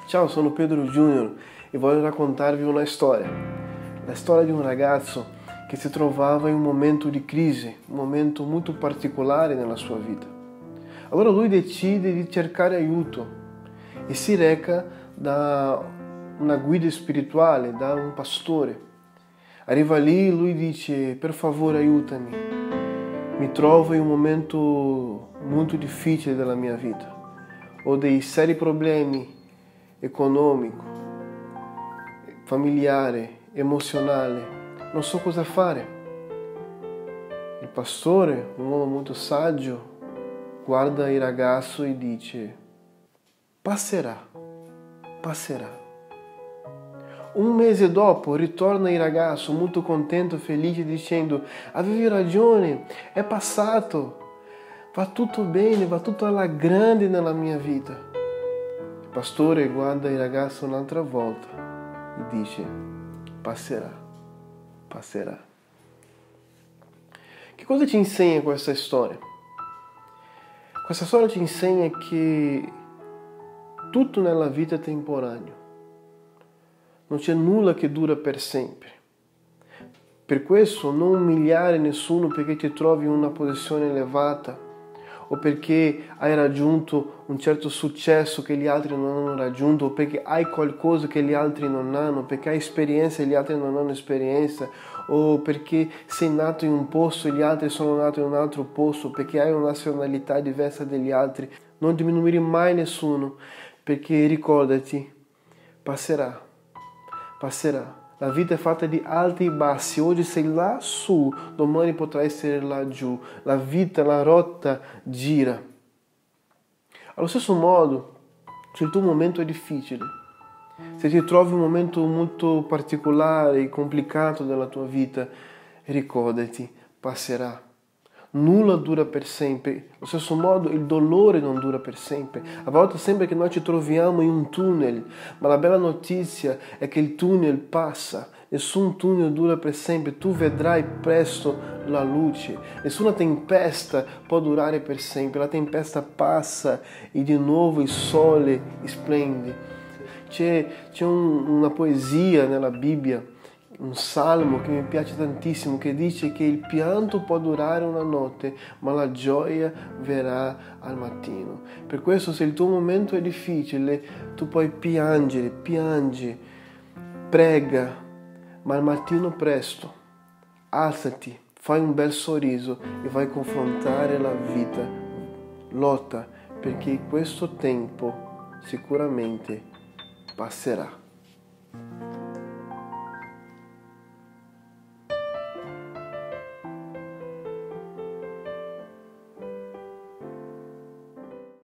Ciao, sono Pedro Junior e voglio raccontarvi una storia. La storia di un ragazzo che si trovava in un momento di crisi, un momento molto particolare nella sua vita. Allora lui decide di cercare aiuto e si reca da una guida spirituale, da un pastore. Arriva lì e lui dice: per favore aiutami, mi trovo in un momento molto difficile della mia vita, ho dei seri problemi economico, familiare, emozionale, non so cosa fare. Il pastore, un uomo molto saggio, guarda il ragazzo e dice: passerà. Un mese dopo ritorna il ragazzo molto contento, felice, dicendo: avevi ragione, è passato, va tutto bene, va tutto alla grande nella mia vita. Il pastore guarda il ragazzo un'altra volta e dice: passerà. Che cosa ci insegna questa storia? Questa storia ci insegna che tutto nella vita è temporaneo. Non c'è nulla che dura per sempre. Per questo non umiliare nessuno perché ti trovi in una posizione elevata o perché hai raggiunto un certo successo che gli altri non hanno raggiunto, o perché hai qualcosa che gli altri non hanno, perché hai esperienza e gli altri non hanno esperienza, o perché sei nato in un posto e gli altri sono nati in un altro posto, perché hai una nazionalità diversa dagli altri. Non diminuire mai nessuno, perché ricordati, passerà. La vita è fatta di alti e bassi. Oggi sei là su, domani potrai essere là giù. La vita, la rotta gira. Allo stesso modo, se il tuo momento è difficile, se ti trovi in un momento molto particolare e complicato della tua vita, ricordati, passerà. Nulla dura per sempre. Allo stesso modo il dolore non dura per sempre. A volte sembra che noi ci troviamo in un tunnel, ma la bella notizia è che il tunnel passa. Nessun tunnel dura per sempre. Tu vedrai presto la luce. Nessuna tempesta può durare per sempre. La tempesta passa e di nuovo il sole splende. C'è una poesia nella Bibbia, un salmo che mi piace tantissimo, che dice che il pianto può durare una notte, ma la gioia verrà al mattino. Per questo, se il tuo momento è difficile, tu puoi piangere, piangi, prega, ma al mattino presto alzati, fai un bel sorriso e vai a confrontare la vita. Lotta, perché questo tempo sicuramente passerà.